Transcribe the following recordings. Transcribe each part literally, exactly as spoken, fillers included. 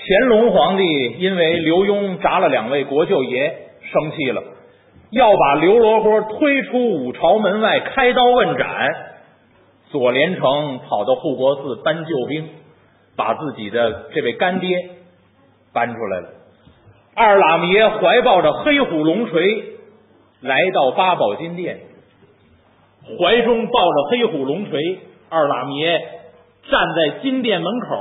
乾隆皇帝因为刘墉铡了两位国舅爷，生气了，要把刘罗锅推出五朝门外开刀问斩。左连成跑到护国寺搬救兵，把自己的这位干爹搬出来了。二喇嘛爷怀抱着黑虎龙锤来到八宝金殿，怀中抱着黑虎龙锤，二喇嘛爷站在金殿门口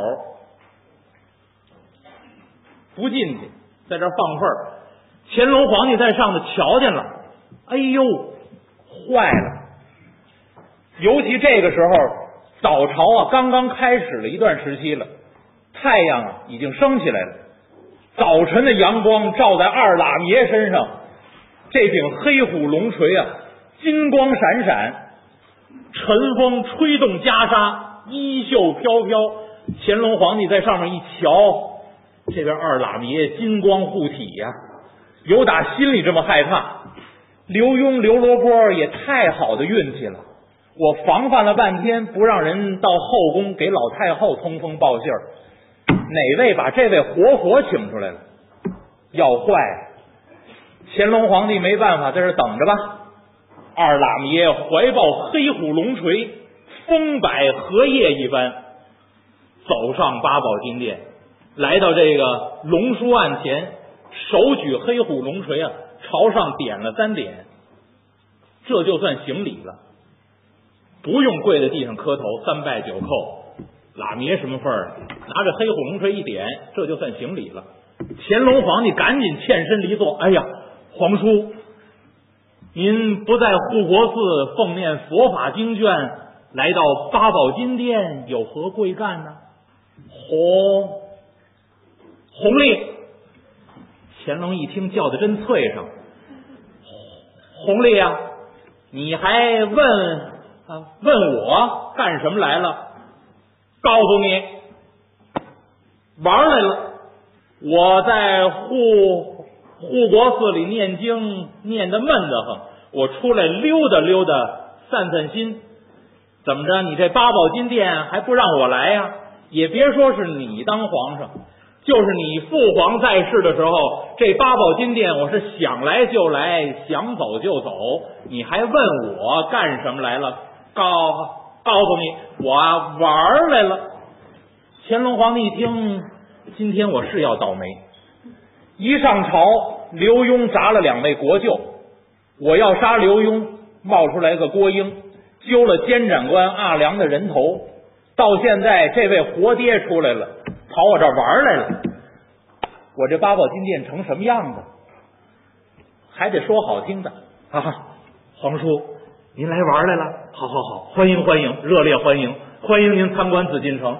不进去，在这放份儿。乾隆皇帝在上头瞧见了，哎呦，坏了！尤其这个时候，早朝啊刚刚开始了一段时期了，太阳啊已经升起来了，早晨的阳光照在二喇嘛爷身上，这柄黑虎龙锤啊金光闪闪，晨风吹动袈裟，衣袖飘飘。乾隆皇帝在上面一瞧，这边二喇嘛爷金光护体呀、啊，有打心里这么害怕。刘墉刘罗锅也太好的运气了，我防范了半天，不让人到后宫给老太后通风报信儿，哪位把这位活佛请出来了？要坏！乾隆皇帝没办法，在这等着吧。二喇嘛爷怀抱黑虎龙锤，风摆荷叶一般，走上八宝金殿，来到这个龙书案前，手举黑虎龙锤啊，朝上点了三点，这就算行礼了。不用跪在地上磕头，三拜九叩。喇嘛爷什么份儿？拿着黑虎龙锤一点，这就算行礼了。乾隆皇帝赶紧欠身离座。哎呀，皇叔，您不在护国寺奉念佛法经卷，来到八宝金殿，有何贵干呢？红弘历。乾隆一听叫的真脆上，弘历啊，你还问？啊，问我干什么来了？告诉你，玩来了。我在护护国寺里念经，念得闷得很，我出来溜达溜达，散散心。怎么着？你这八宝金殿还不让我来呀、啊？也别说是你当皇上，就是你父皇在世的时候，这八宝金殿我是想来就来，想走就走。你还问我干什么来了？告告诉你，我啊玩来了。乾隆皇帝一听，今天我是要倒霉。一上朝，刘墉铡了两位国舅，我要杀刘墉，冒出来个郭英，揪了监斩官阿良的人头。到现在，这位活爹出来了，跑我这玩来了。我这八宝金殿成什么样子？还得说好听的啊，皇叔。您来玩来了，好好好，欢迎欢迎，热烈欢迎，欢迎您参观紫禁城。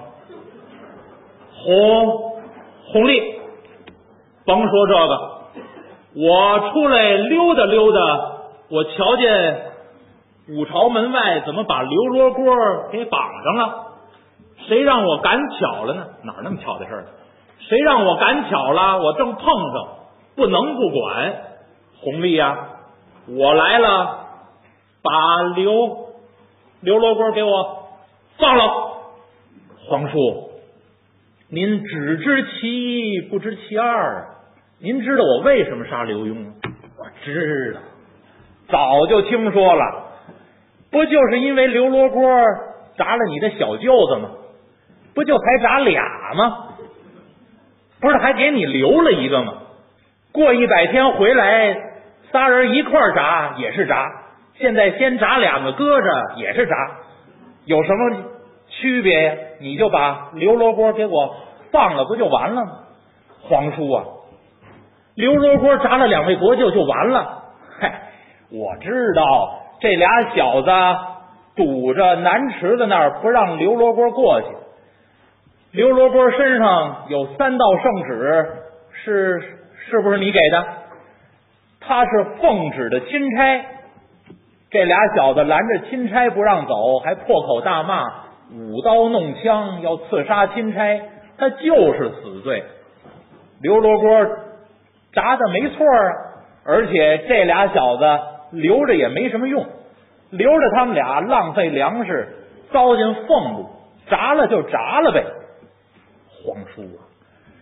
弘弘历，甭说这个，我出来溜达溜达，我瞧见五朝门外怎么把刘罗锅给绑上了？谁让我赶巧了呢？哪那么巧的事儿？谁让我赶巧了？我正碰上，不能不管。弘历啊，我来了。把刘刘罗锅给我放了。皇叔，您只知其一，不知其二。您知道我为什么杀刘墉吗？我知道，早就听说了。不就是因为刘罗锅铡了你的小舅子吗？不就才铡俩吗？不是还给你留了一个吗？过一百天回来，仨人一块铡也是铡。现在先铡两个搁着也是铡，有什么区别呀？你就把刘罗锅给我放了，不就完了吗？皇叔啊，刘罗锅铡了两位国舅就完了。嗨，我知道这俩小子堵着南池子那儿不让刘罗锅过去。刘罗锅身上有三道圣旨，是是不是你给的？他是奉旨的钦差。这俩小子拦着钦差不让走，还破口大骂，舞刀弄枪要刺杀钦差，他就是死罪。刘罗锅铡的没错啊，而且这俩小子留着也没什么用，留着他们俩浪费粮食，糟践俸禄，铡了就铡了呗。皇叔啊，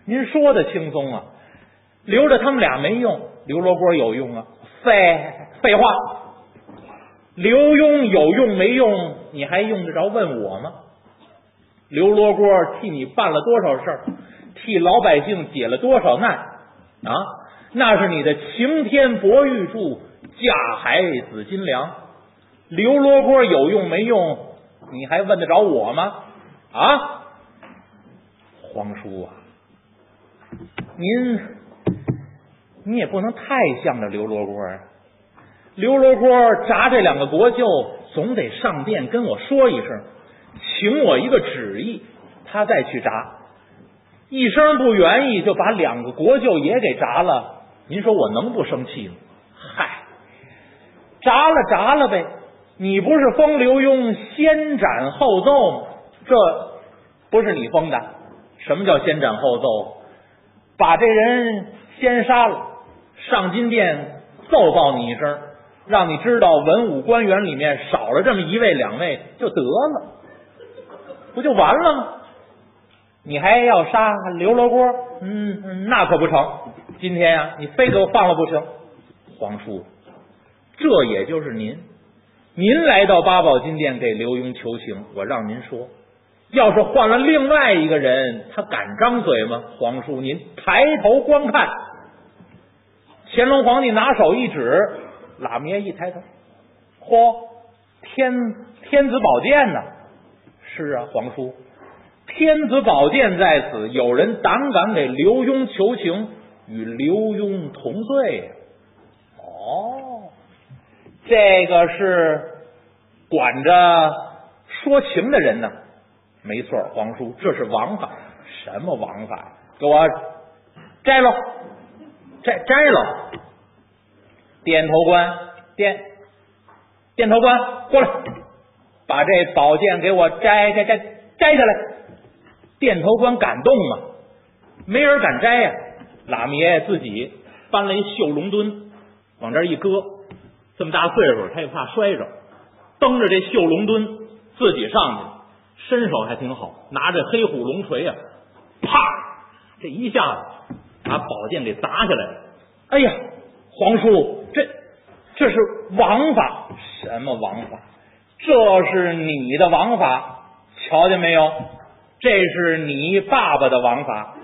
您说的轻松啊，留着他们俩没用，刘罗锅有用啊。废废话，刘墉有用没用，你还用得着问我吗？刘罗锅替你办了多少事儿，替老百姓解了多少难啊！那是你的擎天博玉柱，架海紫金梁。刘罗锅有用没用，你还问得着我吗？啊，皇叔啊，您你也不能太向着刘罗锅啊。刘罗锅炸这两个国舅，总得上殿跟我说一声，请我一个旨意，他再去炸。一声不愿意就把两个国舅也给炸了，您说我能不生气吗？嗨，炸了炸了呗，你不是封刘墉先斩后奏吗？这不是你封的。什么叫先斩后奏？把这人先杀了，上金殿奏报你一声，让你知道文武官员里面少了这么一位两位就得了，不就完了吗？你还要杀刘罗锅？嗯，那可不成。今天呀、啊，你非给我放了不行。皇叔，这也就是您，您来到八宝金殿给刘墉求情，我让您说，要是换了另外一个人，他敢张嘴吗？皇叔，您抬头观看。乾隆皇帝拿手一指，喇嘛爷一抬头，嚯，天天子宝剑呢？是啊，皇叔，天子宝剑在此，有人胆敢给刘墉求情，与刘墉同罪。哦，这个是管着说情的人呢。没错，皇叔，这是王法。什么王法？给我摘喽，摘摘了。点头官，点点头官过来，把这宝剑给我摘摘摘摘下来。点头官敢动吗？没人敢摘呀、啊。喇嘛爷爷自己搬了一绣龙墩，往这一搁，这么大岁数他也怕摔着，蹬着这绣龙墩自己上去，身手还挺好，拿着黑虎龙锤啊，啪，这一下子把宝剑给砸下来了。哎呀，皇叔，这这是王法。什么王法？这是你的王法，瞧见没有？这是你爸爸的王法。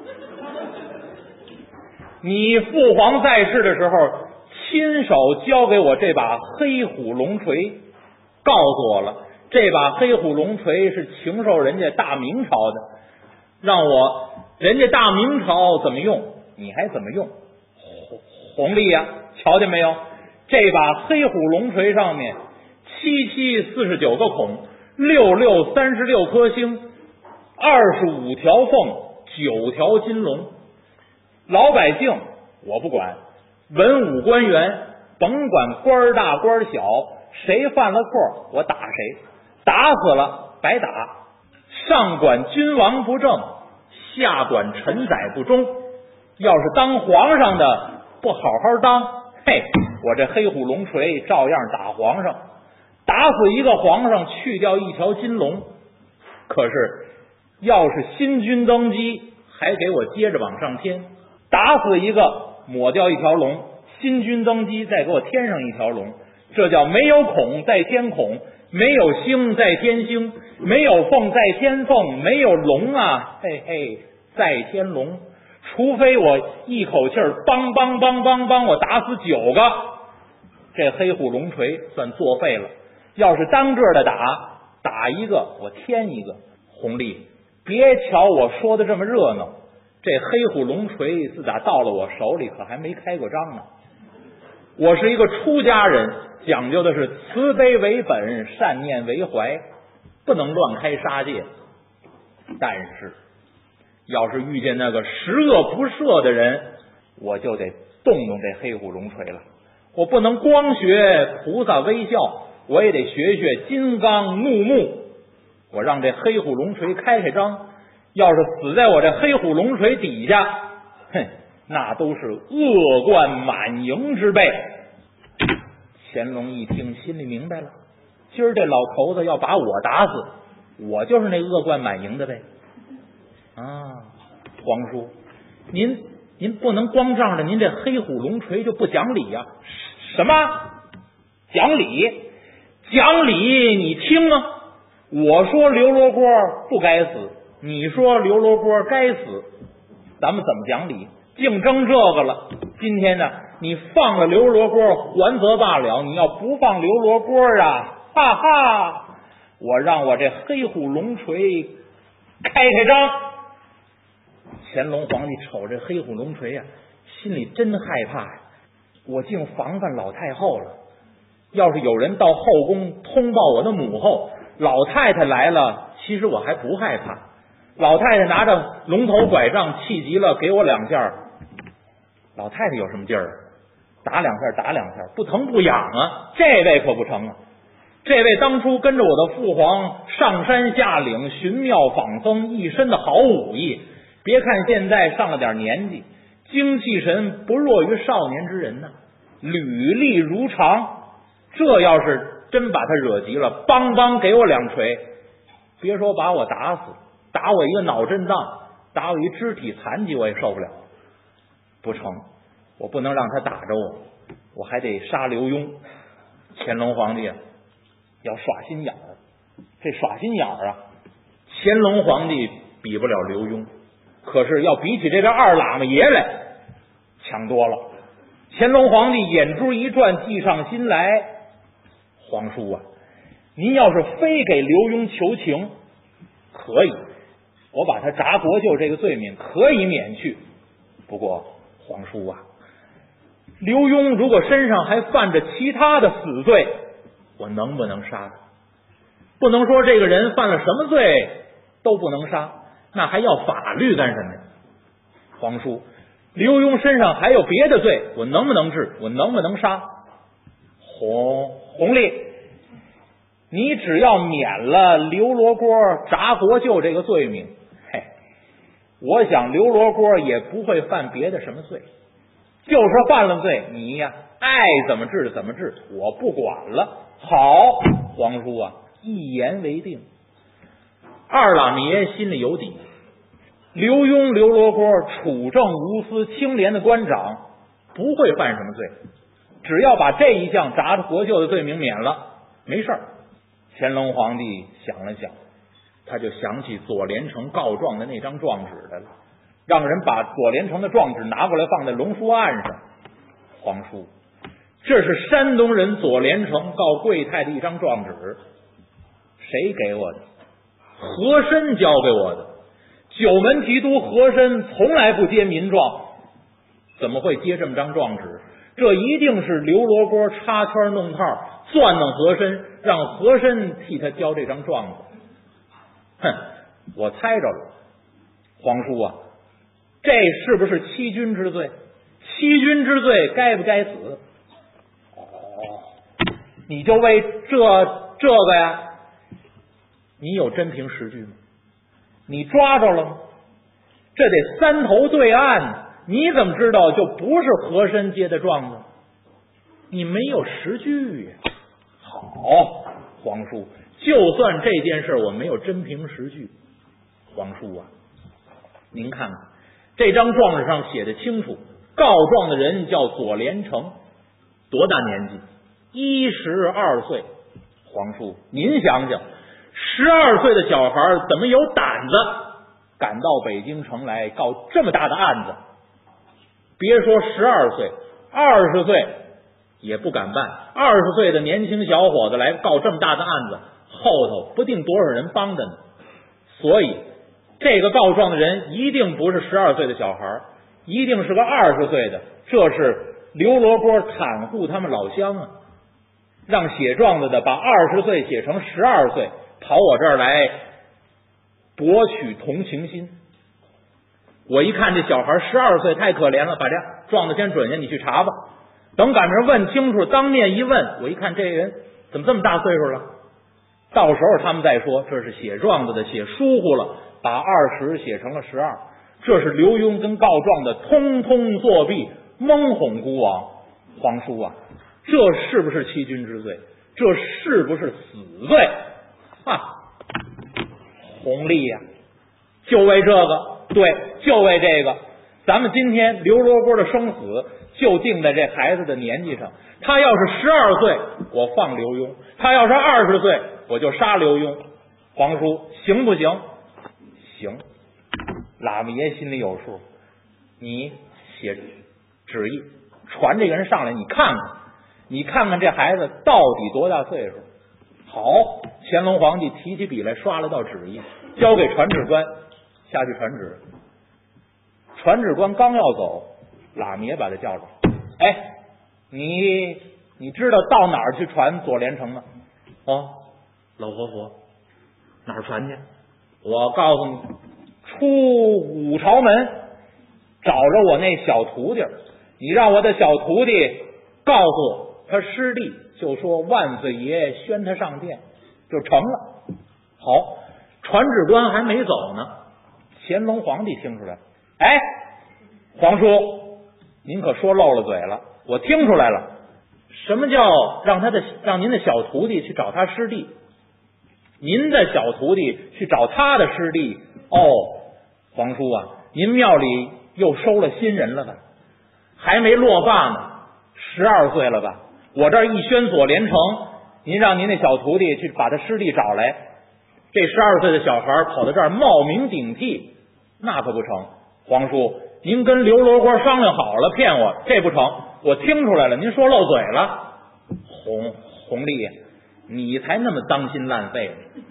你父皇在世的时候亲手交给我这把黑虎龙锤，告诉我了这把黑虎龙锤是禽兽人家大明朝的，让我人家大明朝怎么用你还怎么用。弘历呀、啊，瞧见没有？这把黑虎龙锤上面七七四十九个孔，六六三十六颗星，二十五条凤，九条金龙。老百姓我不管，文武官员甭管官大官小，谁犯了错我打谁，打死了白打。上管君王不正，下管臣宰不忠。要是当皇上的不好好当，嘿，我这黑虎龙锤照样打皇上，打死一个皇上去掉一条金龙。可是要是新君登基，还给我接着往上添，打死一个抹掉一条龙，新君登基再给我添上一条龙。这叫没有孔再添孔，没有星再添星，没有凤再添凤，没有龙啊，嘿嘿，再添龙。除非我一口气儿梆梆梆梆梆，我打死九个，这黑虎龙锤算作废了。要是单个的打，打一个我添一个。弘历，别瞧我说的这么热闹，这黑虎龙锤自打到了我手里可还没开过张呢。我是一个出家人，讲究的是慈悲为本，善念为怀，不能乱开杀戒。但是要是遇见那个十恶不赦的人，我就得动动这黑虎龙锤了。我不能光学菩萨微笑，我也得学学金刚怒目。我让这黑虎龙锤开开张，要是死在我这黑虎龙锤底下，哼，那都是恶贯满盈之辈。乾隆一听心里明白了，今儿这老头子要把我打死，我就是那恶贯满盈的呗。啊，皇叔， 您您不能光仗着您这黑虎龙锤就不讲理呀、啊？什么讲理？讲理你听啊！我说刘罗锅不该死，你说刘罗锅该死，咱们怎么讲理？净争这个了。今天呢，你放了刘罗锅还则罢了，你要不放刘罗锅啊，哈哈！我让我这黑虎龙锤开开张。乾隆皇帝瞅这黑虎龙锤啊，心里真害怕呀！我竟防范老太后了。要是有人到后宫通报我的母后，老太太来了，其实我还不害怕。老太太拿着龙头拐杖，气急了，给我两下。老太太有什么劲儿？打两下，打两下，不疼不痒啊！这位可不成啊！这位当初跟着我的父皇上山下岭，寻庙访僧，一身的好武艺。别看现在上了点年纪，精气神不弱于少年之人呢、啊，履历如常。这要是真把他惹急了，梆梆给我两锤，别说把我打死，打我一个脑震荡，打我一肢体残疾我也受不了。不成，我不能让他打着我，我还得杀刘墉。乾隆皇帝啊，要耍心眼儿，这耍心眼儿啊，乾隆皇帝比不了刘墉，可是要比起这边二喇嘛爷来强多了。乾隆皇帝眼珠一转，计上心来，皇叔啊，您要是非给刘墉求情，可以，我把他铡国舅这个罪名可以免去。不过皇叔啊，刘墉如果身上还犯着其他的死罪，我能不能杀他？不能说这个人犯了什么罪都不能杀，那还要法律干什么呀？皇叔，刘墉身上还有别的罪，我能不能治？我能不能杀？弘弘历，你只要免了刘罗锅铡国舅这个罪名，嘿，我想刘罗锅也不会犯别的什么罪。就是犯了罪，你呀爱怎么治怎么治，我不管了。好，皇叔啊，一言为定。二喇嘛爷心里有底，刘墉、刘罗锅处正无私、清廉的官长，不会犯什么罪。只要把这一项铡国舅的罪名免了，没事儿。乾隆皇帝想了想，他就想起左连成告状的那张状纸来了，让人把左连成的状纸拿过来放在龙书案上。皇叔，这是山东人左连成告贵太的一张状纸，谁给我的？和珅交给我的。九门提督和珅从来不接民状，怎么会接这么张状纸？这一定是刘罗锅插圈弄套，钻弄和珅，让和珅替他交这张状子。哼，我猜着了。皇叔啊，这是不是欺君之罪？欺君之罪该不该死？哦，你就为这这个呀？你有真凭实据吗？你抓着了吗？这得三头对岸，你怎么知道就不是和珅接的状子？你没有实据呀。好，皇叔，就算这件事我没有真凭实据，皇叔啊，您看看这张状纸上写的清楚，告状的人叫左连成，多大年纪？一十二岁。皇叔，您想想，十二岁的小孩怎么有胆子赶到北京城来告这么大的案子？别说十二岁，二十岁也不敢办。二十岁的年轻小伙子来告这么大的案子，后头不定多少人帮着呢。所以这个告状的人一定不是十二岁的小孩，一定是个二十岁的。这是刘罗锅袒护他们老乡啊，让写状子的把二十岁写成十二岁，跑我这儿来博取同情心。我一看这小孩十二岁太可怜了，把这状子先准下，你去查吧。等赶明问清楚，当面一问，我一看这人怎么这么大岁数了？到时候他们再说这是写状子的写疏忽了，把二十写成了十二，这是刘墉跟告状的通通作弊，蒙哄孤王。皇叔啊，这是不是欺君之罪？这是不是死罪？哈，弘历呀、啊，就为这个，对，就为这个， 咱们今天刘罗锅的生死就定在这孩子的年纪上。他要是十二岁，我放刘墉；他要是二十岁，我就杀刘墉。皇叔行不行？行。喇嘛爷心里有数，你写旨意传这个人上来，你看看，你看看这孩子到底多大岁数？好，乾隆皇帝提起笔来，刷了道旨意，交给传旨官下去传旨。传旨官刚要走，喇嘛爷把他叫住，哎，你你知道到哪儿去传左连城吗？哦，老活佛，哪儿传去？我告诉你，出五朝门，找着我那小徒弟，你让我的小徒弟告诉他师弟，就说万岁爷宣他上殿，就成了。好，传旨官还没走呢，乾隆皇帝听出来，哎，皇叔，您可说漏了嘴了，我听出来了。什么叫让他的让您的小徒弟去找他师弟？您的小徒弟去找他的师弟？哦，皇叔啊，您庙里又收了新人了吧？还没落发呢，十二岁了吧？我这儿一宣左连城，您让您那小徒弟去把他师弟找来。这十二岁的小孩跑到这儿冒名顶替，那可不成。皇叔，您跟刘罗锅商量好了骗我，这不成。我听出来了，您说漏嘴了。弘弘历，你才那么当心烂肺呢。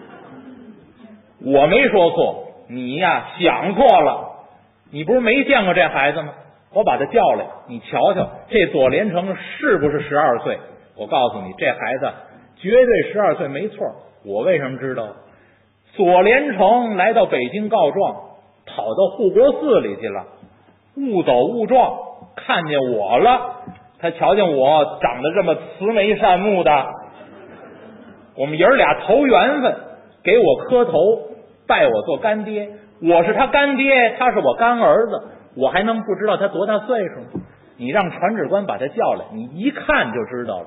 我没说错，你呀想错了。你不是没见过这孩子吗？我把他叫来，你瞧瞧这左连城是不是十二岁？我告诉你，这孩子绝对十二岁没错。我为什么知道？左连城来到北京告状，跑到护国寺里去了，误走误撞，看见我了。他瞧见我长得这么慈眉善目的，我们爷儿俩投缘分，给我磕头拜我做干爹。我是他干爹，他是我干儿子，我还能不知道他多大岁数吗？你让传旨官把他叫来，你一看就知道了。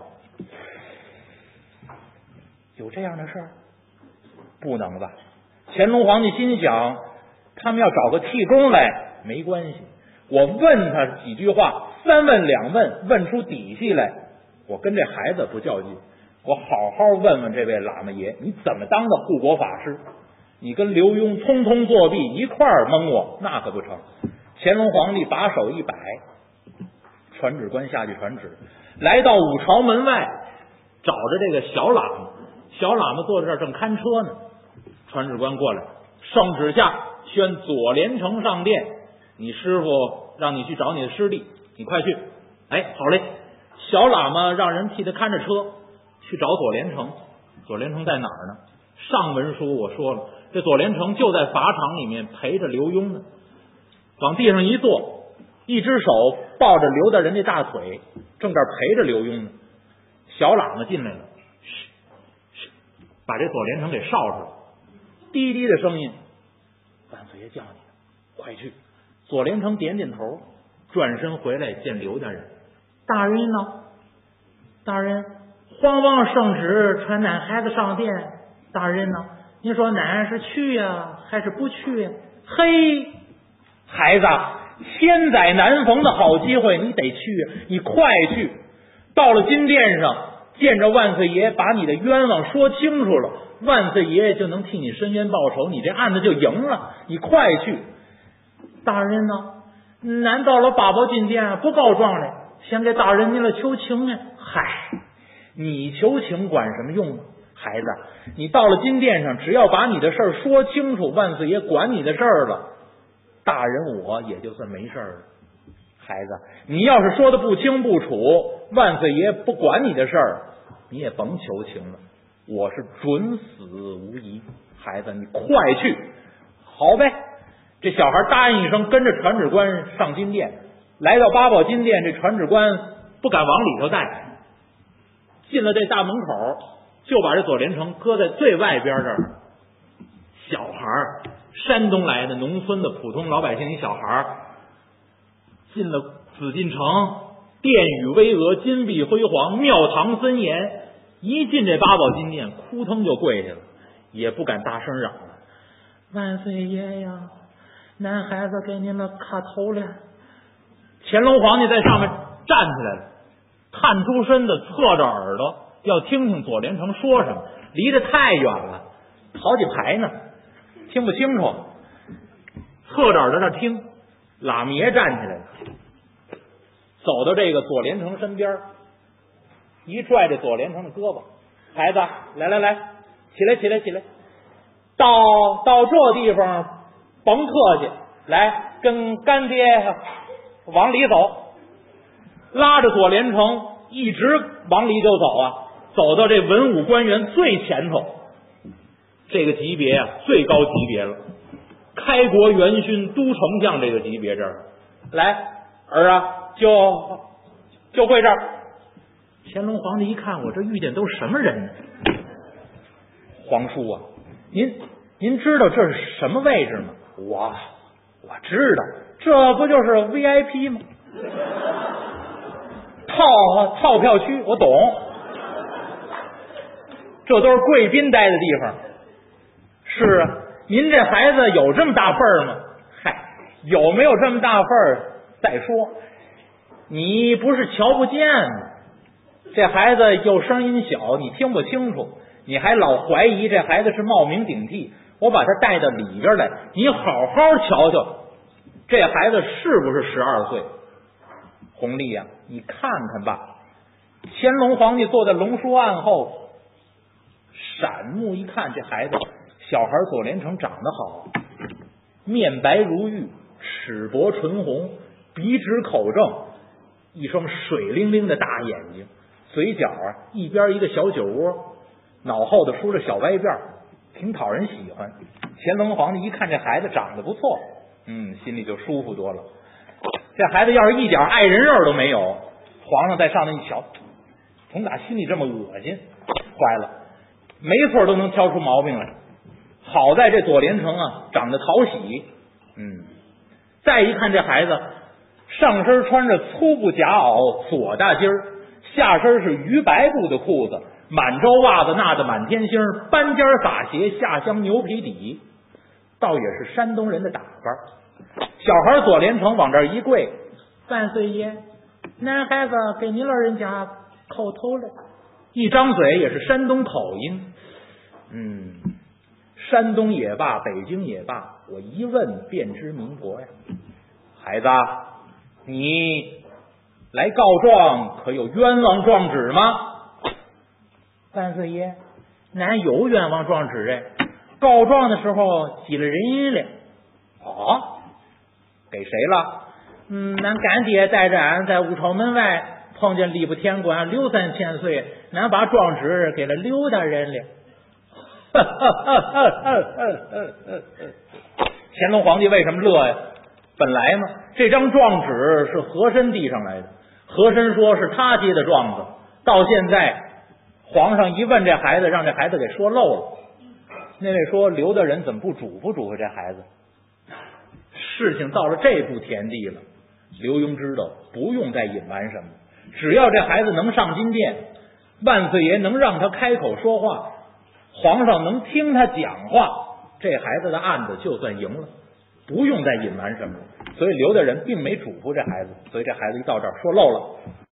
有这样的事儿？不能吧。乾隆皇帝心想，他们要找个替工来没关系，我问他几句话，三问两问，问出底细来，我跟这孩子不较劲。我好好问问这位喇嘛爷，你怎么当的护国法师？你跟刘墉通通作弊，一块儿蒙我，那可不成。乾隆皇帝把手一摆，传旨官下去传旨，来到五朝门外，找着这个小喇嘛，小喇嘛坐在这儿正看车呢。传旨官过来，圣旨下宣左连城上殿，你师傅让你去找你的师弟，你快去。哎，好嘞。小喇嘛让人替他看着车，去找左连城。左连城在哪儿呢？上文书我说了，这左连城就在法场里面陪着刘墉呢。往地上一坐，一只手抱着刘大人的大腿，正这儿陪着刘墉呢。小喇嘛进来了，嘘嘘，把这左连城给哨出来，低低的声音，万岁爷叫你，快去。左连城点点头，转身回来见刘大人。大人呢？大人，皇王圣旨传俺孩子上殿。大人呢？你说俺是去呀，还是不去呀？嘿，孩子，千载难逢的好机会，你得去，你快去。到了金殿上，见着万岁爷，把你的冤枉说清楚了，万岁爷就能替你伸冤报仇，你这案子就赢了。你快去。大人呢？俺到了八宝金殿不告状来，想给大人您了求情呢。嗨，你求情管什么用啊？孩子，你到了金殿上，只要把你的事儿说清楚，万岁爷管你的事儿了，大人我也就算没事儿了。孩子，你要是说的不清不楚，万岁爷不管你的事儿，你也甭求情了，我是准死无疑。孩子，你快去。好呗。这小孩答应一声，跟着传旨官上金殿。来到八宝金殿，这传旨官不敢往里头带，进了这大门口，就把这左连城搁在最外边这儿。小孩，山东来的农村的普通老百姓，一小孩进了紫禁城，殿宇巍峨，金碧辉煌，庙堂森严。一进这八宝金殿，扑腾就跪下了，也不敢大声嚷了。万岁爷呀， 男孩子给您了磕头了。乾隆皇帝在上面站起来了，探出身子，侧着耳朵要听听左连成说什么，离得太远了，好几排呢，听不清楚。侧着耳朵那听，喇嘛爷站起来了，走到这个左连成身边，一拽这左连成的胳膊，孩子，来来来，起来起来起来，到到这地方甭客气，来跟干爹往里走。拉着左连成一直往里就走啊，走到这文武官员最前头，这个级别啊最高级别了，开国元勋都丞相这个级别这儿，来儿啊，就就跪这儿。乾隆皇帝一看，我这遇见都是什么人呢？皇叔啊，您您知道这是什么位置吗？我我知道，这不就是 V I P 吗？套套票区，我懂，这都是贵宾待的地方。是啊，您这孩子有这么大份儿吗？嗨，有没有这么大份儿再说，你不是瞧不见吗？这孩子又声音小，你听不清楚，你还老怀疑这孩子是冒名顶替，我把他带到里边来，你好好瞧瞧，这孩子是不是十二岁？弘历呀、啊，你看看吧。乾隆皇帝坐在龙书案后，闪目一看，这孩子小孩左连成长得好，面白如玉，齿薄唇红，鼻直口正，一双水灵灵的大眼睛，嘴角啊一边一个小酒窝，脑后头梳着小歪辫，挺讨人喜欢。乾隆皇帝一看这孩子长得不错，嗯，心里就舒服多了。这孩子要是一点爱人肉都没有，皇上在上头一瞧，从打心里这么恶心，坏了，没错都能挑出毛病来。好在这左连成啊长得讨喜，嗯，再一看这孩子上身穿着粗布夹袄左大襟儿，下身是鱼白布的裤子，满洲袜子纳的满天星，斑尖撒鞋，下镶牛皮底，倒也是山东人的打扮。小孩左连成往这儿一跪，万岁爷，男孩子给您老人家叩头了。一张嘴也是山东口音，嗯，山东也罢，北京也罢，我一问便知民国呀。孩子，你来告状可有冤枉状纸吗？万岁爷，俺有冤枉状纸哎，告状的时候挤了人了。哦，给谁了？嗯，俺干爹带着俺在乌巢门外碰见吏部天官刘三千岁，俺把状纸给了刘大人了。乾隆皇帝为什么乐呀？本来嘛，这张状纸是和珅递上来的，和珅说是他接的状子，到现在皇上一问这孩子，让这孩子给说漏了。那位说刘大人怎么不嘱咐嘱咐这孩子？事情到了这步田地了，刘墉知道不用再隐瞒什么，只要这孩子能上金殿，万岁爷能让他开口说话，皇上能听他讲话，这孩子的案子就算赢了，不用再隐瞒什么。所以刘大人并没嘱咐这孩子，所以这孩子一到这儿说漏了。